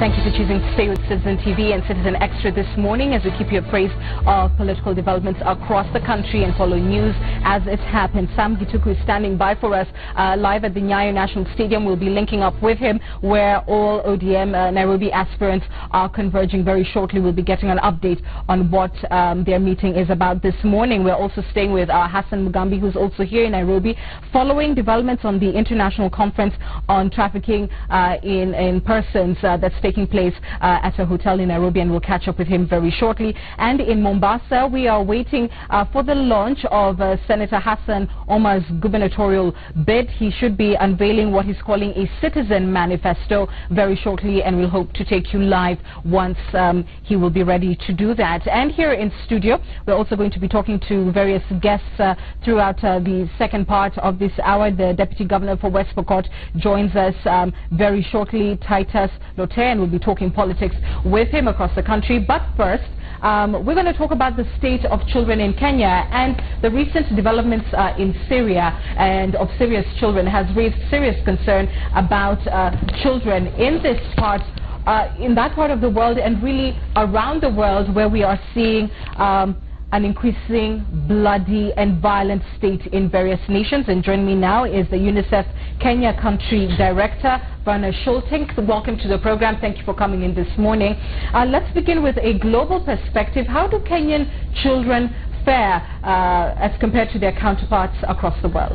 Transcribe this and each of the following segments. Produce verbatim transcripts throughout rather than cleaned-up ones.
Thank you for choosing to stay with Citizen T V and Citizen Extra this morning as we keep you appraised of political developments across the country and follow news as it happens. Sam Gituku is standing by for us uh, live at the Nyayo National Stadium. We'll be linking up with him where all O D M uh, Nairobi aspirants are converging very shortly. We'll be getting an update on what um, their meeting is about this morning. We're also staying with uh, Hassan Mugambi, who's also here in Nairobi, following developments on the International Conference on Trafficking uh, in, in Persons uh, that's taking place uh, at a hotel in Nairobi, and we'll catch up with him very shortly. And in Mombasa, we are waiting uh, for the launch of uh, Senator Hassan Omar's gubernatorial bid. He should be unveiling what he's calling a citizen manifesto very shortly, and we'll hope to take you live once um, he will be ready to do that. And here in studio, we're also going to be talking to various guests uh, throughout uh, the second part of this hour. The Deputy Governor for West Pokot joins us um, very shortly, Titus Lote, and we'll be talking politics with him across the country. But first, Um, we're going to talk about the state of children in Kenya, and the recent developments uh, in Syria and of Syria's children has raised serious concern about uh, children in this part, uh, in that part of the world, and really around the world, where we are seeing um, an increasing bloody and violent state in various nations. And joining me now is the UNICEF Kenya Country Director, Werner Schulting. Welcome to the program. Thank you for coming in this morning. Uh, let's begin with a global perspective. How do Kenyan children fare uh, as compared to their counterparts across the world?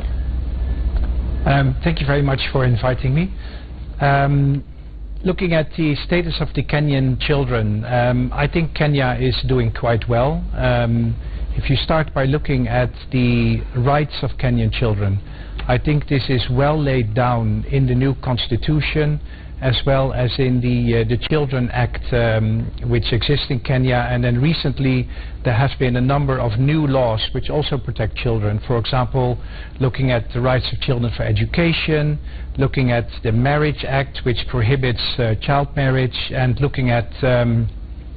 Um, thank you very much for inviting me. Um, Looking at the status of the Kenyan children, um, I think Kenya is doing quite well. Um, if you start by looking at the rights of Kenyan children, I think this is well laid down in the new constitution, as well as in the uh, the Children Act, um, which exists in Kenya. And then recently there has been a number of new laws which also protect children. For example, looking at the rights of children for education, looking at the Marriage Act, which prohibits uh, child marriage, and looking at um,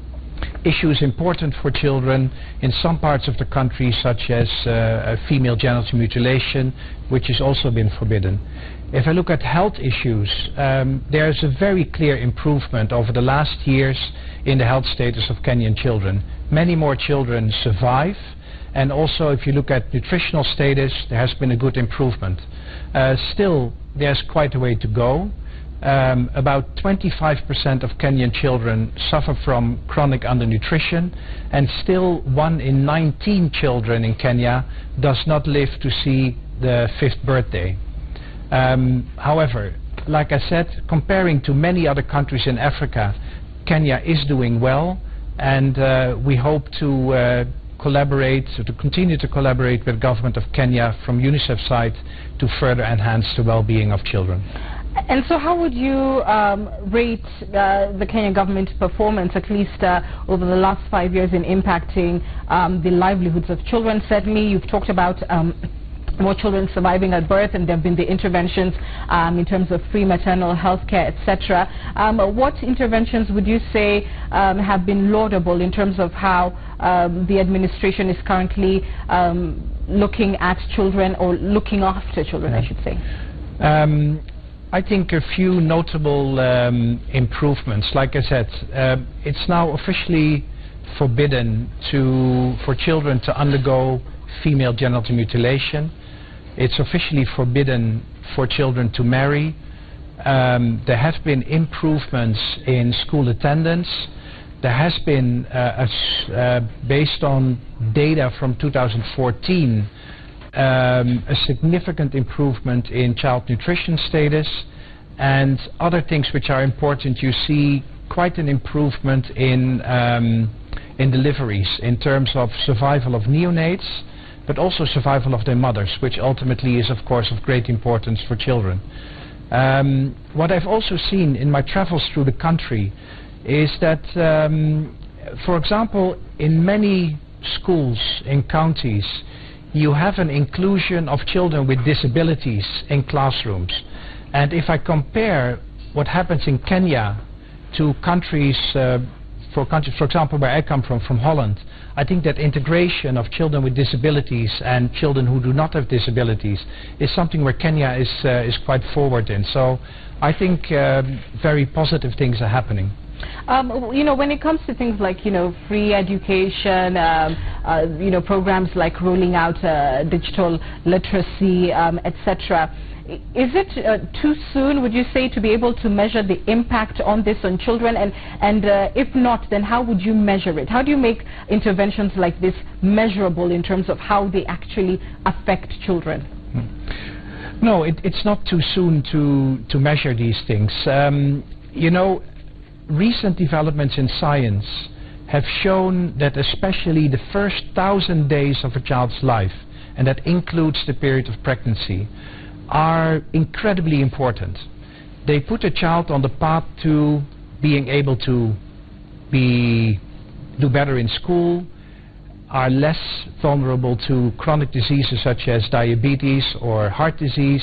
issues important for children in some parts of the country, such as uh, female genital mutilation, which has also been forbidden. If I look at health issues, um, there is a very clear improvement over the last years in the health status of Kenyan children. Many more children survive, and also if you look at nutritional status, there has been a good improvement. Uh, still, there's quite a way to go. Um, about twenty-five percent of Kenyan children suffer from chronic undernutrition, and still one in nineteen children in Kenya does not live to see the fifth birthday. Um, however, like I said, comparing to many other countries in Africa, Kenya is doing well, and uh, we hope to uh, collaborate, to continue to collaborate with the government of Kenya from UNICEF's side to further enhance the well-being of children. And so how would you um, rate uh, the Kenyan government performance, at least uh, over the last five years, in impacting um, the livelihoods of children? Certainly, you've talked about um, more children surviving at birth, and there have been the interventions um, in terms of free maternal health care, et cetera. Um, what interventions would you say um, have been laudable in terms of how um, the administration is currently um, looking at children, or looking after children, I should say? Um, I think a few notable um, improvements. Like I said, uh, it's now officially forbidden to, for children to undergo female genital mutilation. It's officially forbidden for children to marry. Um, there have been improvements in school attendance. There has been, uh, a, uh, based on data from two thousand fourteen, um, a significant improvement in child nutrition status, and other things which are important. You see quite an improvement in, um, in deliveries in terms of survival of neonates, but also survival of their mothers, which ultimately is, of course, of great importance for children. Um, what I've also seen in my travels through the country is that, um, for example, in many schools in counties, you have an inclusion of children with disabilities in classrooms. And if I compare what happens in Kenya to countries, uh, for countries, for example, where I come from, from Holland, I think that integration of children with disabilities and children who do not have disabilities is something where Kenya is, uh, is quite forward in. So I think uh, very positive things are happening. Um, you know, when it comes to things like, you know, free education, um, uh, you know, programs like rolling out uh, digital literacy, um, et cetera, is it uh, too soon, would you say, to be able to measure the impact on this on children? And, and uh, if not, then how would you measure it? How do you make interventions like this measurable in terms of how they actually affect children? Hmm. No, it, it's not too soon to, to measure these things. Um, you know, recent developments in science have shown that especially the first thousand days of a child's life, and that includes the period of pregnancy, are incredibly important. They put a child on the path to being able to be, do better in school, are less vulnerable to chronic diseases such as diabetes or heart disease,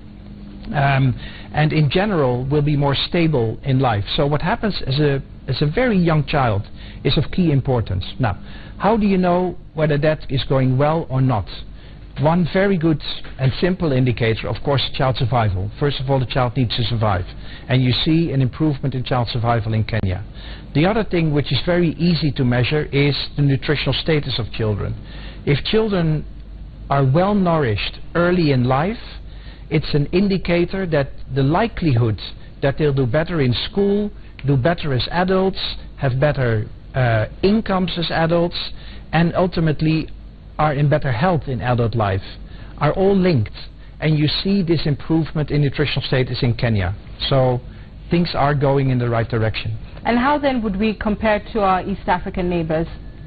um, and in general will be more stable in life. So what happens as a, as a very young child is of key importance. Now, how do you know whether that is going well or not? One very good and simple indicator, of course, child survival. First of all, the child needs to survive. And you see an improvement in child survival in Kenya. The other thing which is very easy to measure is the nutritional status of children. If children are well nourished early in life, it's an indicator that the likelihood that they'll do better in school, do better as adults, have better uh, incomes as adults, and ultimately are in better health in adult life, are all linked. And you see this improvement in nutritional status in Kenya. So things are going in the right direction. And how then would we compare to our East African neighbors?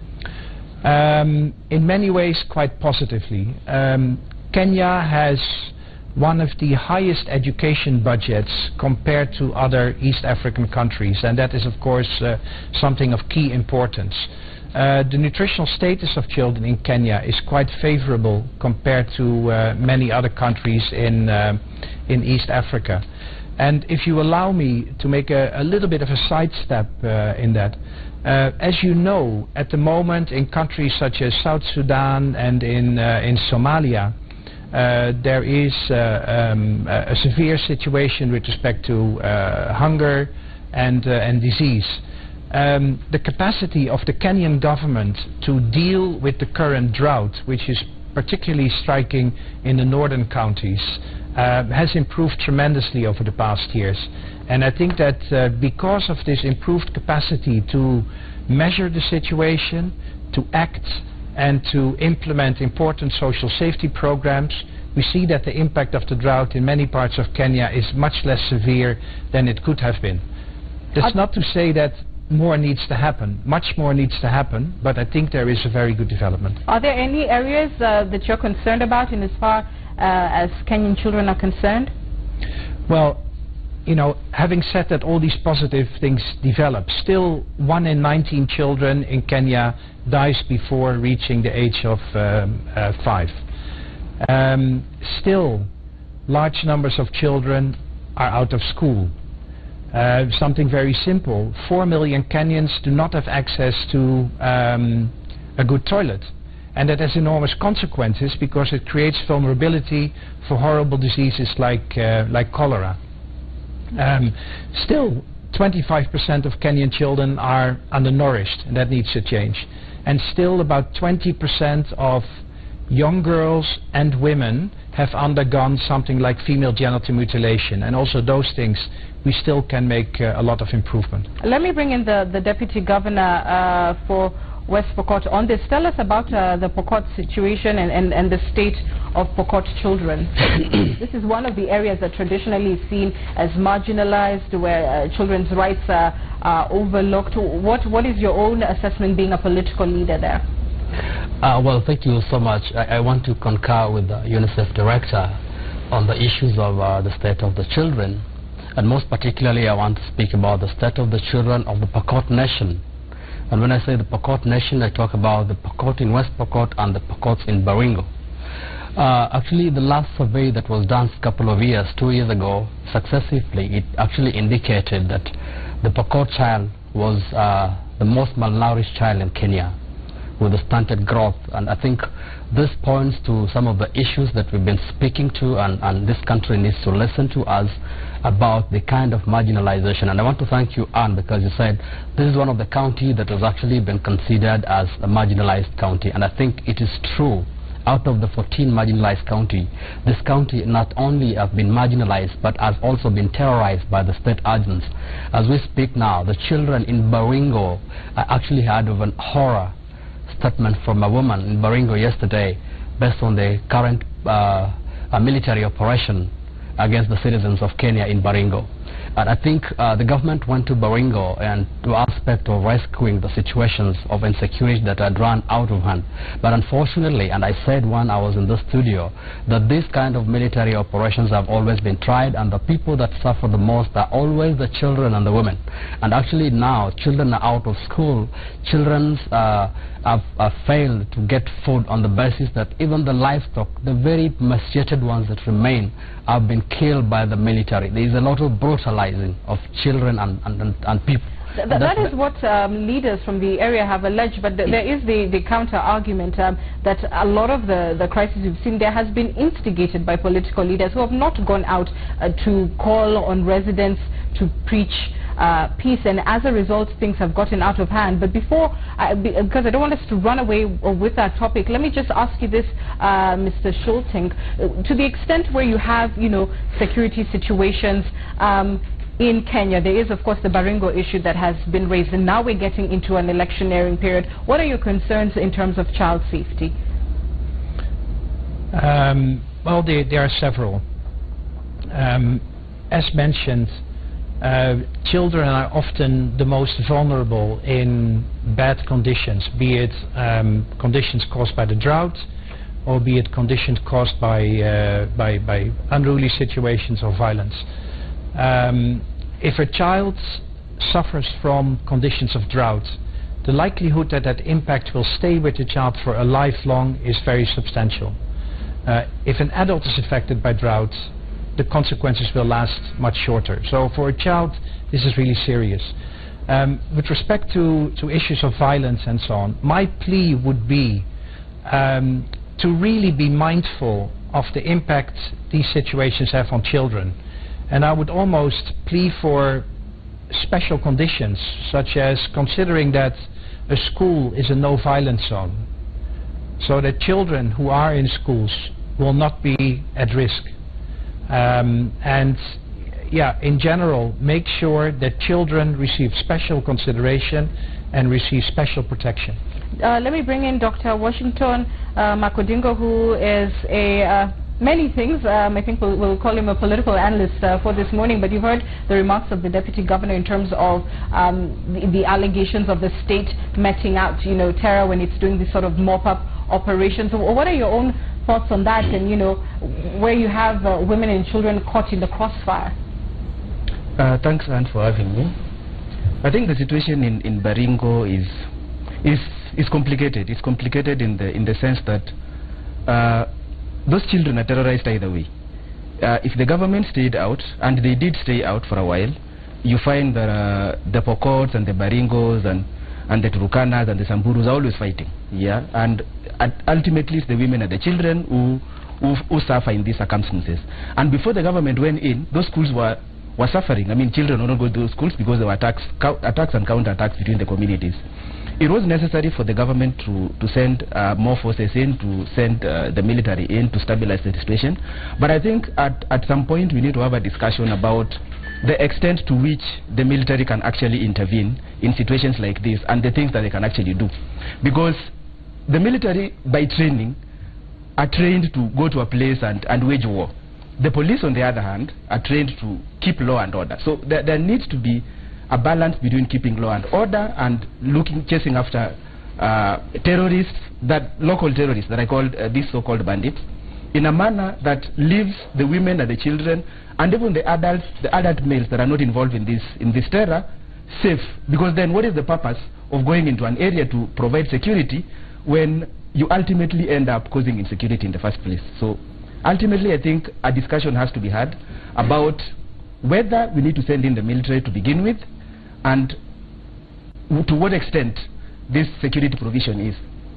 Um, in many ways, quite positively. Um, Kenya has one of the highest education budgets compared to other East African countries, and that is of course uh, something of key importance. Uh, the nutritional status of children in Kenya is quite favorable compared to uh, many other countries in, uh, in East Africa. And if you allow me to make a, a little bit of a sidestep uh, in that, uh, as you know, at the moment in countries such as South Sudan and in, uh, in Somalia, uh, there is uh, um, a, a severe situation with respect to uh, hunger and, uh, and disease. Um, the capacity of the Kenyan government to deal with the current drought, which is particularly striking in the northern counties, uh, has improved tremendously over the past years. And I think that uh, because of this improved capacity to measure the situation, to act and to implement important social safety programs, we see that the impact of the drought in many parts of Kenya is much less severe than it could have been. That's not to say that more needs to happen. Much more needs to happen, but I think there is a very good development. Are there any areas uh, that you're concerned about in as far uh, as Kenyan children are concerned? Well, you know, having said that all these positive things develop, still one in nineteen children in Kenya dies before reaching the age of um, uh, five. Um, still, large numbers of children are out of school. Uh, something very simple. Four million Kenyans do not have access to um, a good toilet. And that has enormous consequences because it creates vulnerability for horrible diseases like, uh, like cholera. Um, still, twenty-five percent of Kenyan children are undernourished, and that needs to change. And still, about twenty percent of young girls and women have undergone something like female genital mutilation, and also those things we still can make uh, a lot of improvement. Let me bring in the, the Deputy Governor uh, for West Pokot on this. Tell us about uh, the Pokot situation and, and, and the state of Pokot children. This is one of the areas that traditionally is seen as marginalized, where uh, children's rights are, are overlooked. What, what is your own assessment being a political leader there? Uh, well, thank you so much. I, I want to concur with the UNICEF director on the issues of uh, the state of the children. And most particularly, I want to speak about the state of the children of the Pokot nation. And when I say the Pokot nation, I talk about the Pokot in West Pokot and the Pokots in Baringo. Uh, actually, the last survey that was done a couple of years, two years ago, successively, it actually indicated that the Pokot child was uh, the most malnourished child in Kenya. with the stunted growth. And I think this points to some of the issues that we've been speaking to, and, and this country needs to listen to us about the kind of marginalization. And I want to thank you, Anne, because you said this is one of the counties that has actually been considered as a marginalized county. And I think it is true. Out of the fourteen marginalized county, this county not only has been marginalized but has also been terrorized by the state agents. As we speak now, the children in Baringo, I actually heard of an horror statement from a woman in Baringo yesterday based on the current uh, uh, military operation against the citizens of Kenya in Baringo. And I think uh, the government went to Baringo and to aspect of rescuing the situations of insecurity that had run out of hand. But unfortunately, and I said when I was in the studio, that these kind of military operations have always been tried, and the people that suffer the most are always the children and the women. And actually now, children are out of school. Children uh, have, have failed to get food on the basis that even the livestock, the very emaciated ones that remain, have been killed by the military. There is a lot of brutalizing of children and, and, and, and people. Th th that is what um, leaders from the area have alleged, but th there is the, the counter-argument um, that a lot of the, the crises we've seen there has been instigated by political leaders who have not gone out uh, to call on residents to preach uh, peace, and as a result things have gotten out of hand. But before, uh, be, because I don't want us to run away with that topic, let me just ask you this, uh, Mister Schulting, uh, to the extent where you have, you know, security situations um, in Kenya, there is of course the Baringo issue that has been raised, and now we're getting into an electioneering period. What are your concerns in terms of child safety? Um, well, there, there are several. Um, as mentioned, uh, children are often the most vulnerable in bad conditions, be it um, conditions caused by the drought, or be it conditions caused by, uh, by, by unruly situations or violence. Um, if a child suffers from conditions of drought, the likelihood that that impact will stay with the child for a lifelong is very substantial. Uh, if an adult is affected by drought, the consequences will last much shorter. So for a child, this is really serious. Um, with respect to, to issues of violence and so on, my plea would be um, to really be mindful of the impact these situations have on children. And I would almost plea for special conditions, such as considering that a school is a no-violence zone, so that children who are in schools will not be at risk. Um, and yeah, in general, make sure that children receive special consideration and receive special protection. Uh, let me bring in Doctor Washington uh, Makodingo, who is a uh, many things. Um, I think we'll, we'll call him a political analyst uh, for this morning, but you've heard the remarks of the Deputy Governor in terms of um, the, the allegations of the state meting out, you know, terror when it's doing this sort of mop-up operations. So what are your own thoughts on that, and, you know, where you have uh, women and children caught in the crossfire? Uh, thanks, Anne, for having me. I think the situation in, in Baringo is, is, is complicated. It's complicated in the, in the sense that uh, those children are terrorized either way. Uh, if the government stayed out, and they did stay out for a while, you find that uh, the Pokots and the Baringos and, and the Turukanas and the Samburus are always fighting. Yeah, and uh, ultimately it's the women and the children who, who, who suffer in these circumstances. And before the government went in, those schools were, were suffering. I mean, children would not go to those schools because there were attacks, attacks and counter-attacks between the communities. It was necessary for the government to, to send uh, more forces in, to send uh, the military in to stabilize the situation. But I think at, at some point we need to have a discussion about the extent to which the military can actually intervene in situations like this and the things that they can actually do. Because the military, by training, are trained to go to a place and, and wage war. The police, on the other hand, are trained to keep law and order. So there, there needs to be a balance between keeping law and order and looking, chasing after uh, terrorists, that local terrorists that I call uh, these so-called bandits, in a manner that leaves the women and the children and even the adults, the adult males that are not involved in this in this terror, safe. Because then, what is the purpose of going into an area to provide security when you ultimately end up causing insecurity in the first place? So, ultimately, I think a discussion has to be had about whether we need to send in the military to begin with, and to what extent this security provision is.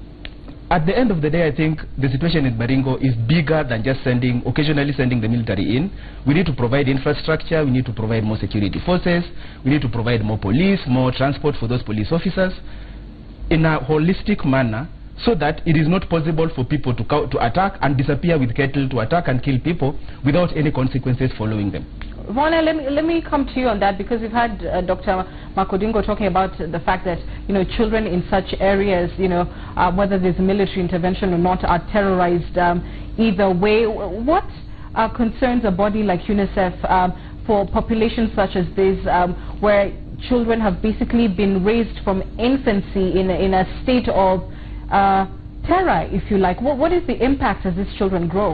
at the end of the day, I think the situation in Baringo is bigger than just sending, occasionally sending the military in. We need to provide infrastructure, we need to provide more security forces, we need to provide more police, more transport for those police officers in a holistic manner, so that it is not possible for people to, to attack and disappear with cattle, to attack and kill people without any consequences following them. Rona, let me, let me come to you on that, because we've had uh, Doctor Makodingo talking about the fact that, you know, children in such areas, you know, uh, whether there's military intervention or not, are terrorized um, either way. What uh, concerns a body like UNICEF um, for populations such as this, um, where children have basically been raised from infancy in a, in a state of uh, terror, if you like? What, what is the impact as these children grow?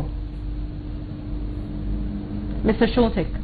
Mister Schultek.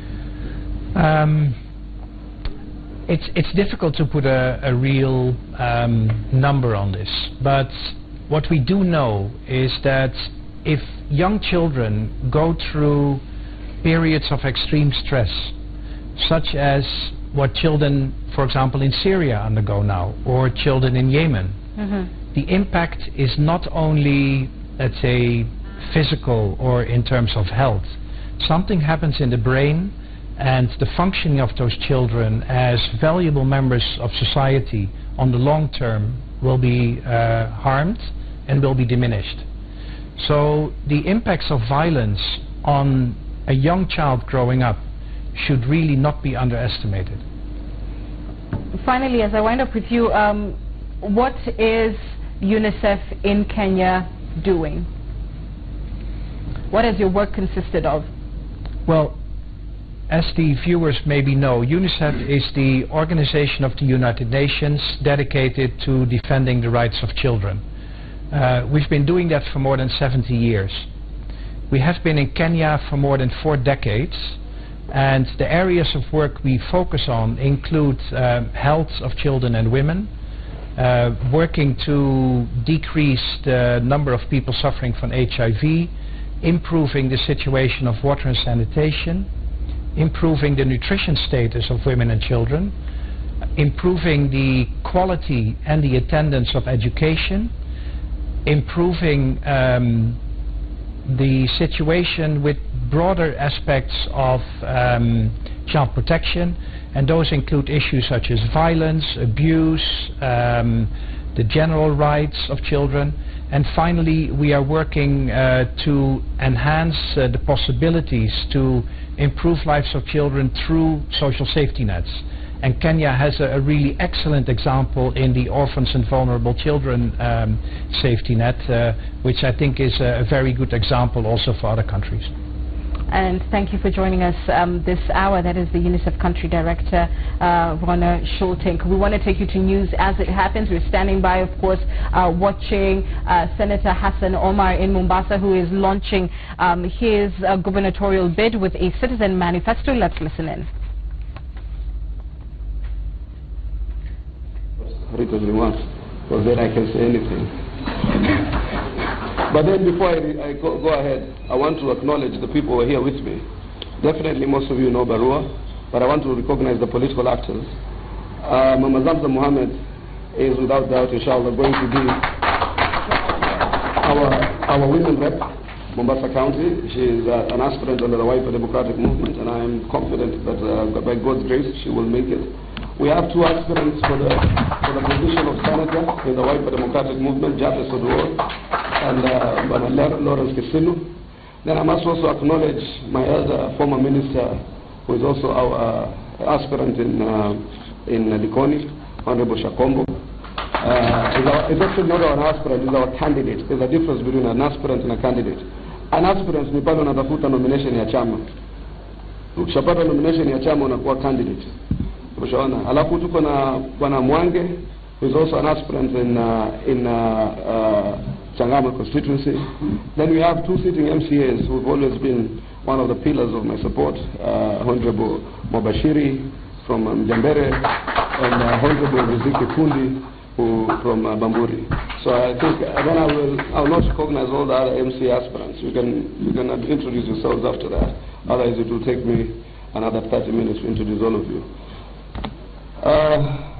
Um, it's, it's difficult to put a, a real um, number on this, but what we do know is that if young children go through periods of extreme stress, such as what children, for example, in Syria undergo now, or children in Yemen, mm-hmm. the impact is not only, let's say, physical or in terms of health. Something happens in the brain, and the functioning of those children as valuable members of society on the long term will be uh, harmed and will be diminished. So the impacts of violence on a young child growing up should really not be underestimated. Finally, as I wind up with you, um, what is UNICEF in Kenya doing? What has your work consisted of? Well, as the viewers maybe know, UNICEF is the organization of the United Nations dedicated to defending the rights of children. Uh, we've been doing that for more than seventy years. We have been in Kenya for more than four decades, and the areas of work we focus on include uh, health of children and women, uh, working to decrease the number of people suffering from H I V, improving the situation of water and sanitation, improving the nutrition status of women and children, improving the quality and the attendance of education, improving um, the situation with broader aspects of um, child protection, and those include issues such as violence, abuse, um, the general rights of children. And finally, we are working uh, to enhance uh, the possibilities to improve lives of children through social safety nets. And Kenya has a, a really excellent example in the Orphans and Vulnerable Children um, safety net, uh, which I think is a, a very good example also for other countries. And thank you for joining us um, this hour. That is the UNICEF Country Director, uh, Rona Schultek. We want to take you to news as it happens. We're standing by, of course, uh, watching uh, Senator Hassan Omar in Mombasa, who is launching um, his uh, gubernatorial bid with a citizen manifesto. Let's listen in. Written once, because then I can say anything. But then before I, I go, go ahead, I want to acknowledge the people who are here with me. Definitely most of you know Barua, but I want to recognize the political actors. Uh, Mama Zamza Mohammed is without doubt, inshallah, going to be our, our women rep, Mombasa County. She is uh, an aspirant under the Wiper Democratic Movement, and I am confident that uh, by God's grace she will make it. We have two aspirants for the, for the position of senator in the Wiper Democratic Movement, Jaffe Soduor and uh, Lawrence Kisilu. Then I must also acknowledge my elder former minister, who is also our uh, aspirant in uh, in Likoni, Honorable Shakombo. Uh, is our, is actually not our aspirant, is our candidate. There's a difference between an aspirant and a candidate. An aspirant ni pale unatafuta nomination ya chama. Ukishapata nomination ya chama unakuwa candidate. Ushaona. Alafu tuko na Bwana Mwange, who is also an aspirant in uh, in uh, uh, Changama constituency. Then we have two sitting M C As who have always been one of the pillars of my support, uh, Honorable Mobashiri from um, Jambere and uh, Honorable Riziki Fundi who, from uh, Bamburi. So I think uh, then I will I will not recognize all the other M C aspirants. You can you can introduce yourselves after that. Otherwise it will take me another thirty minutes to introduce all of you. Uh,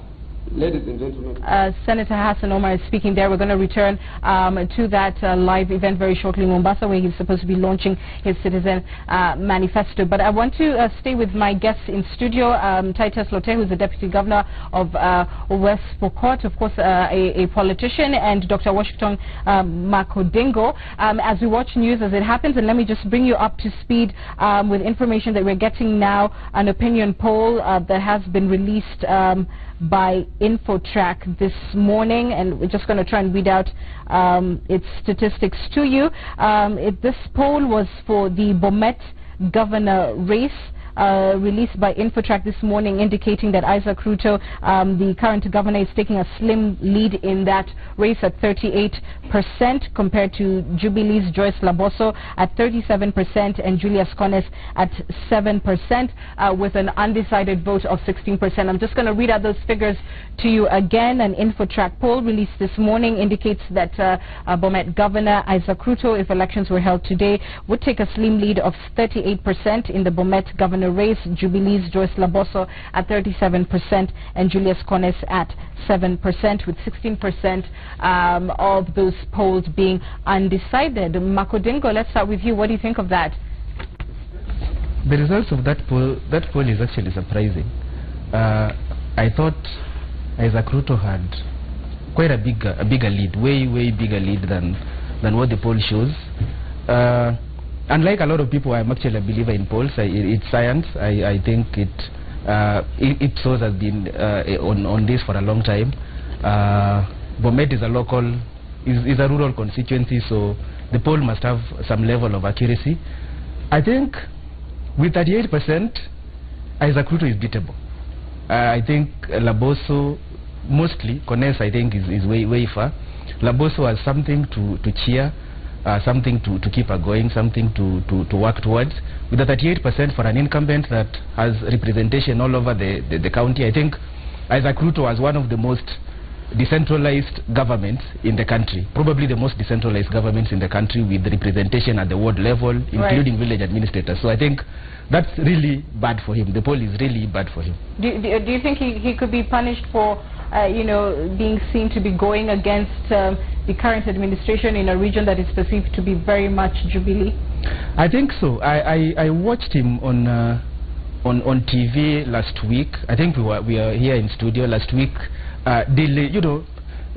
Ladies and gentlemen. Uh, Senator Hassan Omar is speaking there. We're going to return um, to that uh, live event very shortly in Mombasa, where he's supposed to be launching his Citizen uh, Manifesto. But I want to uh, stay with my guests in studio, um, Titus Lote, who's the Deputy Governor of uh, West Pokot, of course, uh, a, a politician, and Doctor Washington um, Makodingo. Um, as we watch news as it happens, and let me just bring you up to speed um, with information that we're getting now, an opinion poll uh, that has been released um, by InfoTrack this morning, and we're just going to try and read out um, its statistics to you. Um, it, this poll was for the Bomet governor race, Uh, released by InfoTrack this morning, indicating that Isaac Ruto, um, the current governor, is taking a slim lead in that race at thirty-eight percent compared to Jubilee's Joyce Laboso at thirty-seven percent and Julius Kones at seven percent, uh, with an undecided vote of sixteen percent. I'm just going to read out those figures to you again. An InfoTrack poll released this morning indicates that uh, uh, Bomet Governor Isaac Ruto, if elections were held today, would take a slim lead of thirty-eight percent in the Bomet governor race. Jubilee's Joyce Laboso at thirty-seven percent and Julius Kones at seven percent, with sixteen percent um, of those polls being undecided. Makodingo, let's start with you. What do you think of that? The results of that poll, that poll is actually surprising. Uh, I thought Isaac Ruto had quite a bigger, a bigger lead, way, way bigger lead than than what the poll shows. Uh, Unlike a lot of people, I'm actually a believer in polls. I, it, it's science. I, I think it, uh, it Ipsos has been uh, on, on this for a long time. Uh, Bomet is a local, is, is a rural constituency, so the poll must have some level of accuracy. I think with thirty-eight percent, Isaac Ruto is beatable. Uh, I think Laboso, mostly, Kones, I think, is, is way, way far. Laboso has something to, to cheer. Uh, something to, to keep her going, something to, to, to work towards. With the thirty-eight percent for an incumbent that has representation all over the, the, the county, I think Isaac Ruto was one of the most decentralized governments in the country, probably the most decentralized governments in the country, with representation at the ward level, including right. village administrators. So I think that's really bad for him. The poll is really bad for him. Do, do, do you think he, he could be punished for, uh, you know, being seen to be going against um, the current administration in a region that is perceived to be very much Jubilee? I think so. I, I, I watched him on uh, on on T V last week. I think we were we were here in studio last week, uh, delay, you know,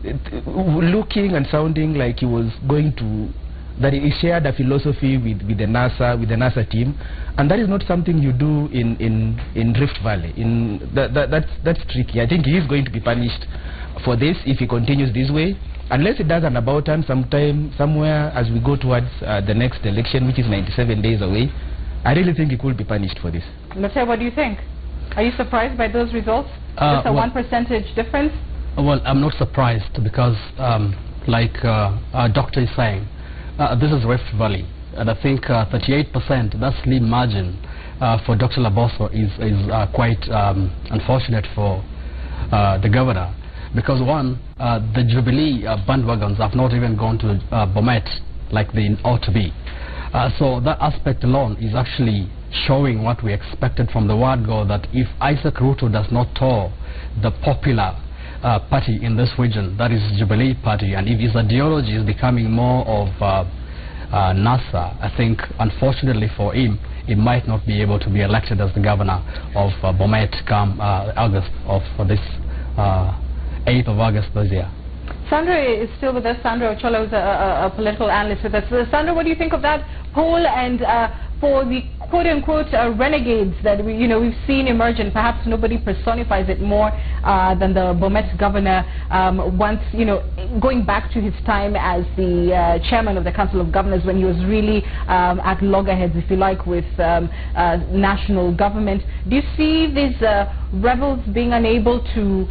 looking and sounding like he was going to, that he shared a philosophy with, with the NASA with the NASA team, and that is not something you do in in, in Rift Valley. In that, that that's that's tricky. I think he is going to be punished for this if he continues this way, unless it does an about turn sometime somewhere as we go towards uh, the next election, which is ninety-seven days away. I really think he could be punished for this. Lotte, what do you think? Are you surprised by those results? Uh, Just a well, one percentage difference? Well, I'm not surprised because, um, like uh, our doctor is saying, uh, this is Rift Valley, and I think uh, thirty-eight percent, that slim margin uh, for Doctor Laboso is, is uh, quite um, unfortunate for uh, the governor. Because one, uh, the Jubilee uh, bandwagons have not even gone to uh, Bomet like they ought to be. Uh, so that aspect alone is actually showing what we expected from the word go, that if Isaac Ruto does not tour the popular uh, party in this region, that is Jubilee party, and if his ideology is becoming more of uh, uh, NASA, I think unfortunately for him, he might not be able to be elected as the governor of uh, Bomet come uh, August of uh, this uh, eighth of August this year. Sandra is still with us. Sandra Ochola is a, a, a political analyst with us. Uh, Sandra, what do you think of that poll, and uh, for the quote-unquote uh, renegades that we, you know, we've seen emerge, and perhaps nobody personifies it more uh, than the Bomet governor, um, once, you know, going back to his time as the uh, chairman of the Council of Governors, when he was really um, at loggerheads, if you like, with um, uh, national government. Do you see these uh, rebels being unable to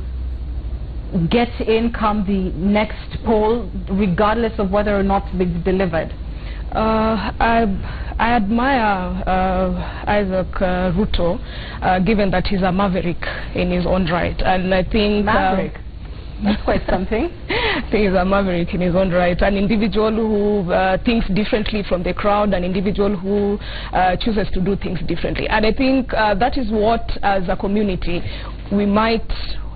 get in come the next poll, regardless of whether or not they've delivered? Uh, I, I admire uh, Isaac uh, Ruto, uh, given that he's a maverick in his own right, and I think maverick. Uh, That's quite something. I think he's a maverick in his own right, an individual who uh, thinks differently from the crowd, an individual who uh, chooses to do things differently, and I think uh, that is what, as a community, we might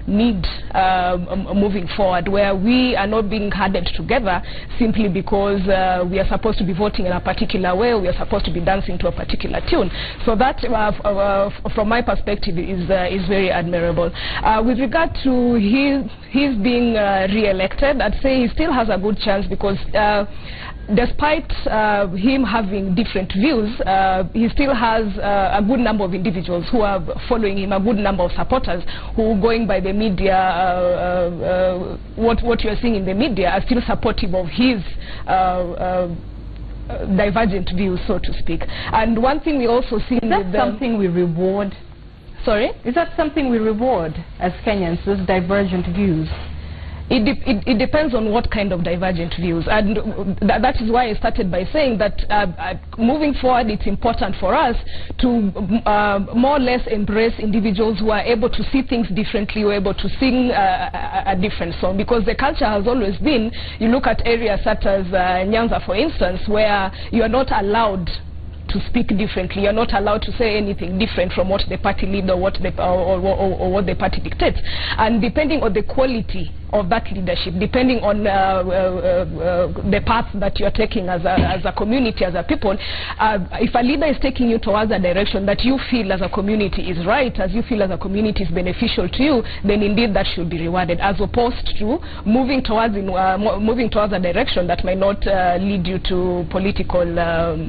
need uh, moving forward, where we are not being huddled together simply because uh, we are supposed to be voting in a particular way, or we are supposed to be dancing to a particular tune. So that, uh, uh, from my perspective, is uh, is very admirable. Uh, with regard to his, his being uh, re-elected, I'd say he still has a good chance, because uh, despite uh, him having different views, uh, he still has uh, a good number of individuals who are following him, a good number of supporters who, going by the media, uh, uh, uh, what, what you're seeing in the media, are still supportive of his uh, uh, divergent views, so to speak. And one thing we also see... Is that something we reward? Sorry? Is that something we reward as Kenyans, those divergent views? It, de it, it depends on what kind of divergent views, and th that is why I started by saying that uh, uh, moving forward, it's important for us to uh, more or less embrace individuals who are able to see things differently, who are able to sing uh, a, a different song, because the culture has always been, you look at areas such as uh, Nyanza, for instance, where you are not allowed to speak differently. You're not allowed to say anything different from what the party leader, what the, or, or, or, or what the party dictates. And depending on the quality of that leadership, depending on uh, uh, uh, the path that you're taking as a, as a community, as a people, uh, if a leader is taking you towards a direction that you feel as a community is right, as you feel as a community is beneficial to you, then indeed that should be rewarded, as opposed to moving towards, in, uh, moving towards a direction that might not uh, lead you to political um,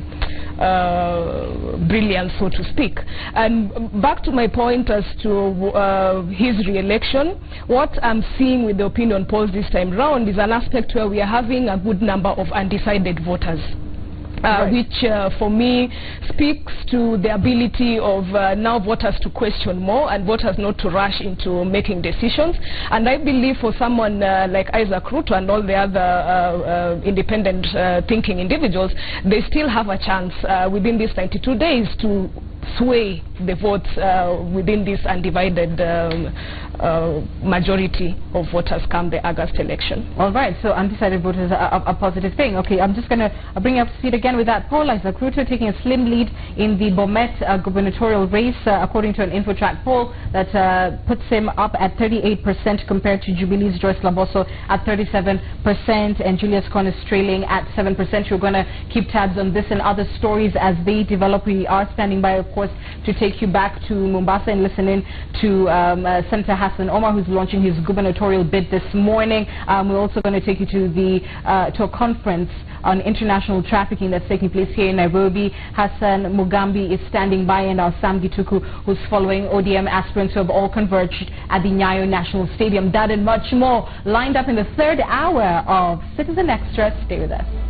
Uh, brilliance, so to speak. And back to my point as to uh, his re-election, what I'm seeing with the opinion polls this time round is an aspect where we are having a good number of undecided voters. Uh, right. Which uh, for me speaks to the ability of uh, now voters to question more and voters not to rush into making decisions. And I believe for someone uh, like Isaac Ruto and all the other uh, uh, independent uh, thinking individuals, they still have a chance uh, within these ninety-two days to sway the votes uh, within this undivided um, uh, majority of voters come the August election. All right, so undecided voters are a, a positive thing. Okay, I'm just going to bring you up to speed again with that poll. Isaac Ruto taking a slim lead in the Bomet uh, gubernatorial race, uh, according to an InfoTrack poll that uh, puts him up at thirty-eight percent compared to Jubilee's Joyce Laboso at thirty-seven percent, and Julius Cornes trailing at seven percent. We're going to keep tabs on this and other stories as they develop. We are standing by, of course, to take you back to Mombasa and listen in to um, uh, Senator Hassan Omar, who's launching his gubernatorial bid this morning. Um, we're also going to take you to the uh, to a conference on international trafficking that's taking place here in Nairobi. Hassan Mugambi is standing by, and our Sam Gituku, who's following O D M aspirants who have all converged at the Nyayo National Stadium. That and much more lined up in the third hour of Citizen Extra. Stay with us.